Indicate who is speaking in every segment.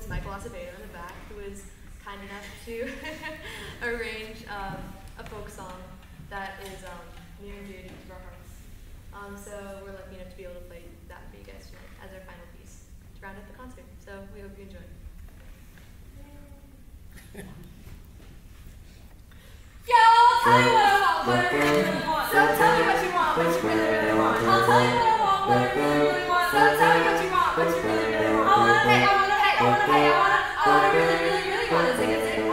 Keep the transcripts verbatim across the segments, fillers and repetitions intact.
Speaker 1: Michael Acevedo in the back, who was kind enough to arrange um, a folk song that is um, near and dear to each of our hearts. Um, so we're lucky enough to be able to play that for you guys tonight as our final piece to round up the concert. So we hope you enjoy. Yeah, I'll tell you what I want, what I really, really want. So tell me what you want, what you really, really want. I'll tell you what I want, what I really, really want. So tell me what you want, what you really, really want. I wanna hey, I wanna hey, I wanna hey, I wanna, I wanna really, really, really wanna sing it, sing it.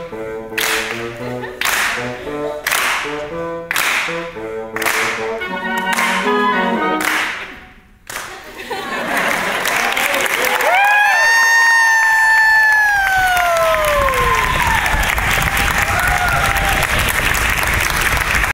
Speaker 2: Thank you.